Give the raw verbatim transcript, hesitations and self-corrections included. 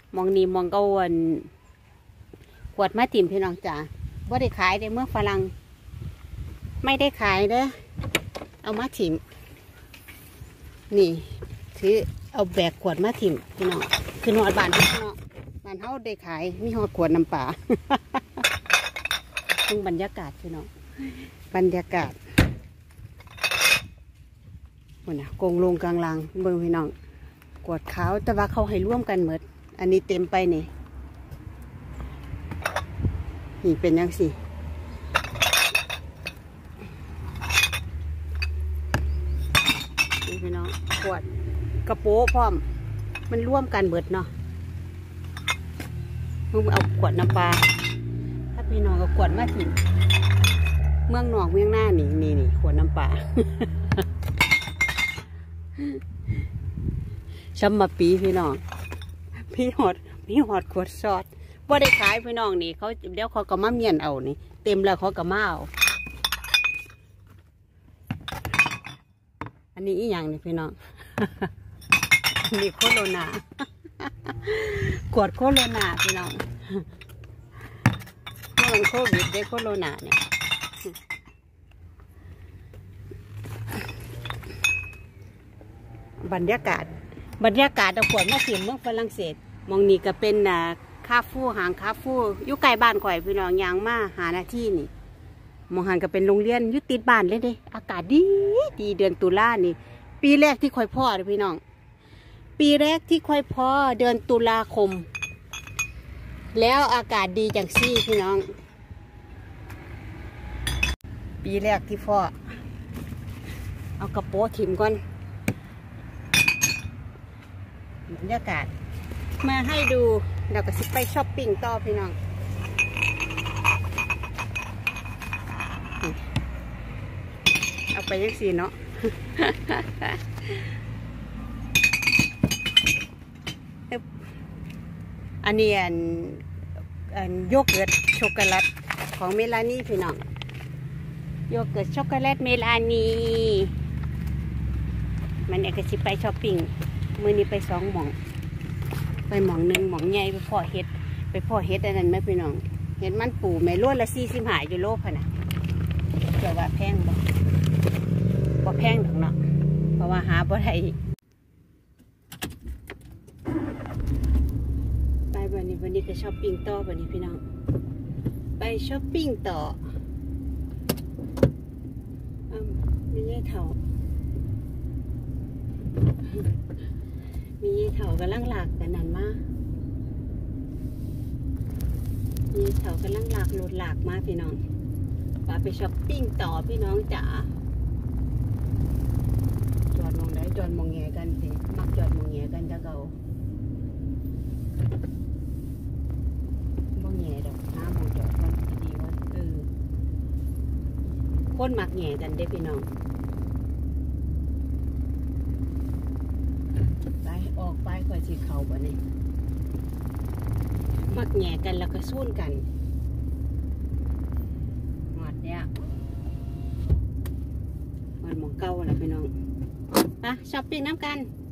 มองนี่มองเกาวนขวดมาถิ่มพี่น้องจ๋าว่าได้ขายได้เมื่อฝรั่งไม่ได้ขายเด้อเอามาถิ่มนี่ถือเอาแบกขวดมาถิ่มพี่น้องคือหอดบานพี่น้องบานเฮาได้ขายมีหอดขวดน้ำปลาซึ่งบรรยากาศพี่น้องบรรยากาศมันนะกงลงกลางลางเบิ่งพี่น้องกวดขาวแต่ว่าเขาให้ร่วมกันหมดอันนี้เต็มไปนี่นี่เป็นยังสินี่พี่น้องกวดกระโปงพร้อมมันร่วมกันเบิดเนาะมึงเอาขวดน้ำปลาถ้าพี่น้องก็ขวดมาถิ่นเมืองนอกเมืองหน้านี่นี่นี่ขวดน้ำปลาช้ำมาปีพี่น้องพี่หอดพี่หอดขวดซอสว่าได้ขายพี่น้องนี่เขาเดี๋ยวเขาก็มาเมียนเอานี่เต็มแล้วเขาก็มาเอาอันนี้อีกอย่างนี่พี่น้องอันนี้โคโรนาขวดโคโรนาพี่น้องเมื่อวันโควิดได้โคโรนาเนี่ยบรรยากาศบรรยากาศเอาขวดมาถิ่มเมืองฝรั่งเศสมองนี่ก็เป็นคาฟูหางคาฟูอยู่ใกล้บ้านข่อยพี่น้องยางมาหาหน้าที่นี่มองหันก็เป็นโรงเรียนยุติดบ้านเลยเด้อากาศดีดีเดือนตุลานี่ปีแรกที่ข่อยพ่อเลยพี่น้องปีแรกที่ข่อยพ่อเดือนตุลาคมแล้วอากาศดีจังซี่พี่น้องปีแรกที่พ่อเอากระโปรงถิ่มก่อนบรรยากาศมาให้ดูเราก็สิไปช้อปปิ้งต่อพี่น้องเอาไปยังสีเนาะอันนี้อันอันโยเกิร์ตช็อกโกแลตของเมลานี่พี่น้องโยเกิร์ตช็อกโกแลตเมลานี่มันเนี่ยก็สิไปช้อปปิ้งมือนี้ไปสองหม่องไปหม่องหนึ่งหม่องใหญ่ไปพ่อเห็ดไปพ่อเห็ดอันนั้นไหมพี่น้องเห็ดมันปูแม่ล้วนละสี่สิบหายอยู่โลพะนะเกี่ยวว่าแพงบ่บ่แพงถึงเนาะเพราะว่าหาบ่ได้ไปวันนี้วันนี้ก็ช้อปปิ้งต่อวันนี้พี่น้องไปช้อปปิ้งต่ออ้าวไม่ใช่เท่ามีเถากำลังหลากแต่นั้นมามีเถากำลังหลากโหลดหลากมาพี่น้องป่าไปช้อปปิ้งต่อพี่น้องจ๋าจอดมองได้จอดมองแงกันสิมักจอดมองแงกันจะเก่ามองแงดอกน้ามองจอดกันดีวะเออคนมักแงกันเด้พี่น้องออกไปก่อนสิเขาบ่เนี่ยมักแง่กันแล้วก็สู้กันหอดเนี่ยมันมองเก่าแล้วพี่น้องอ่ะช้อปปิ้งน้ำกัน